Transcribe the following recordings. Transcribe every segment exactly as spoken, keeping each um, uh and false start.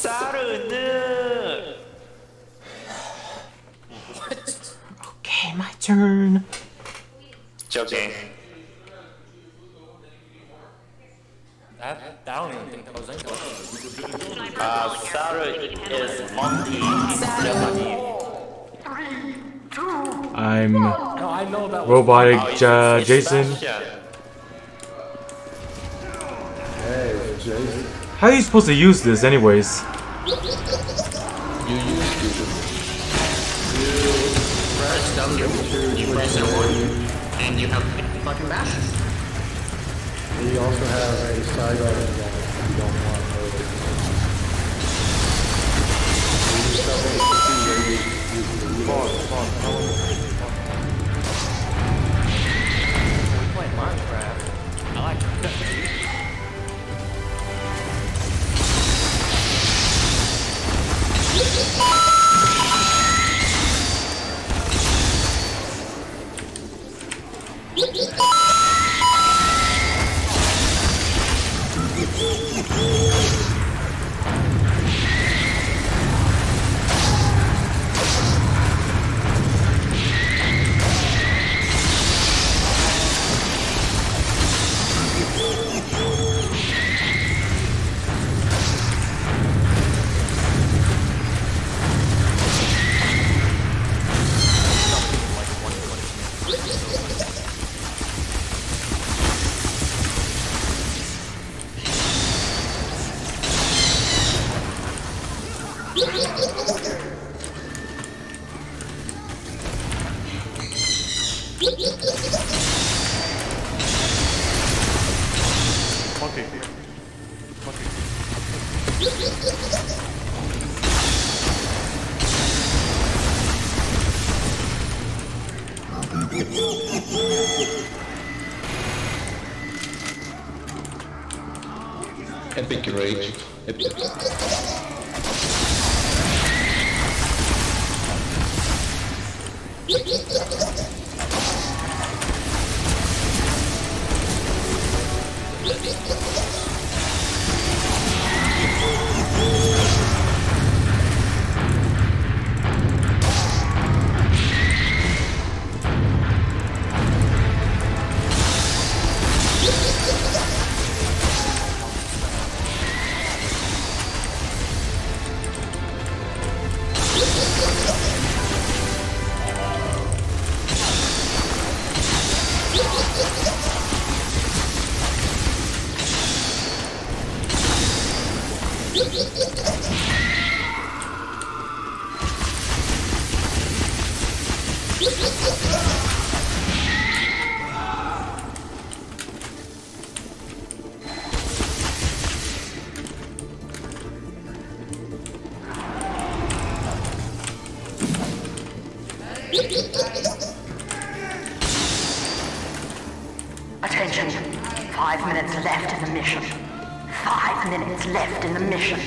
Saturn. What? Okay, my turn. Joking. That, I don't even think that was anything. Uh, Saturn is monkey. I'm No, I know that was robotic Oh, it's, uh, it's Jason. Bastion. Hey, Jason. How are you supposed to use this, anyways? You used to. You press W, you press R one, and you have fucking Bastion. And you also have a side arm that you don't want over. You use something to see where you use the pause, pause, pause. we playing Minecraft. I like that. Epic rage. Epic. Attention. Five minutes left in the mission. Five minutes left in the mission.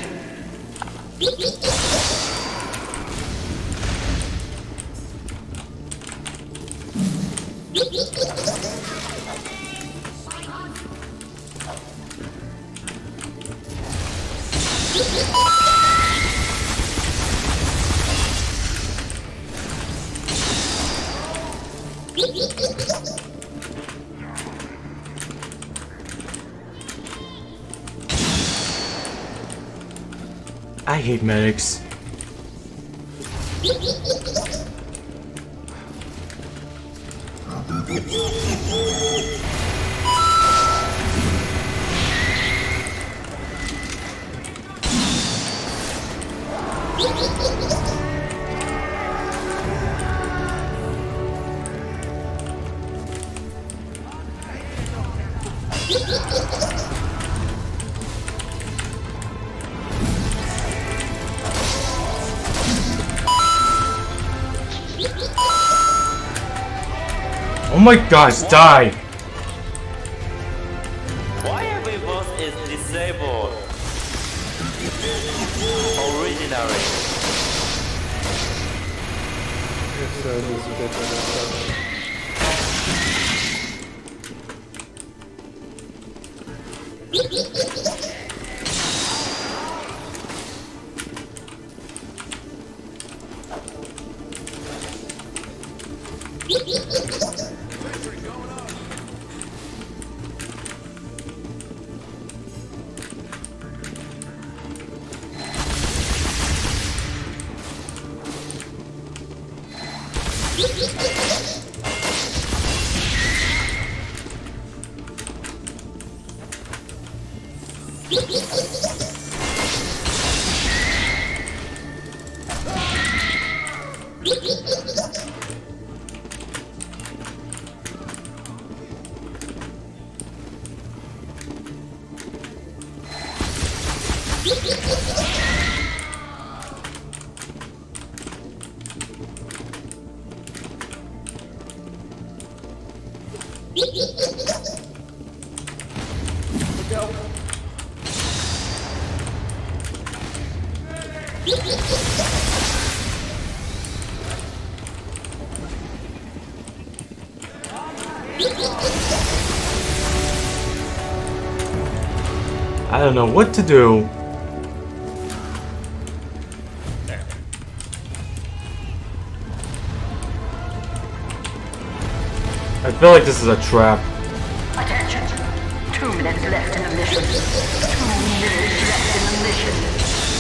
I hate medics. Oh my gosh, die! Why every boss is disabled? Originally. It's uh, this bit of stuff. I don't know what to do. I feel like this is a trap. Attention. Two minutes left in the mission. Two minutes left in the mission.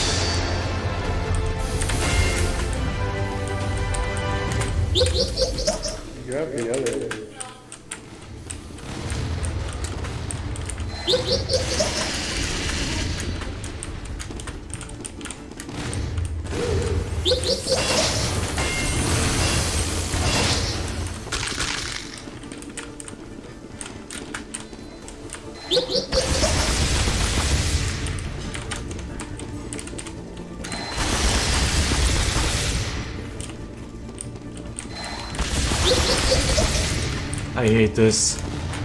Grab the other. I hate this.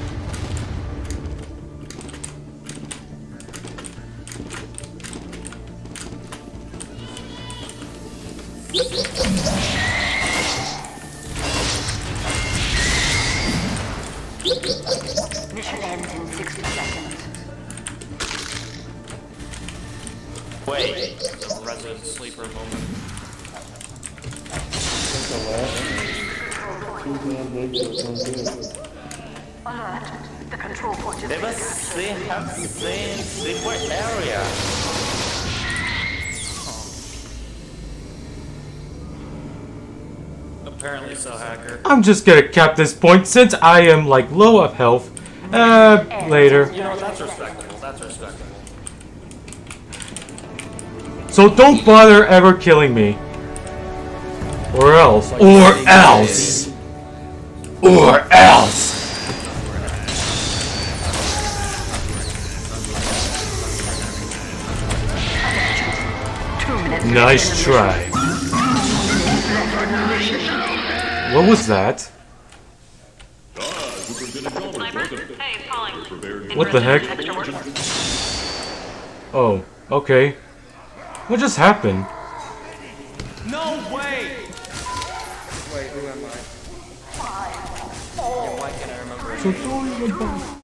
Mission ends in sixty seconds. Wait. The resident sleeper moment. That's the last. Two damn big that sounds good. Alert. The control point is They must see, have seen secret area. Apparently so, hacker. I'm just gonna cap this point since I am like low of health. Uh, later. You know, that's respectable. That's respectable. So don't bother ever killing me. Or else. Or else. Or else. two minutes. Nice try. What was that? Hey, calling. What the heck? Oh, okay. What just happened? No way! Wait, who am I? Five, four, Why can't I remember? So sorry about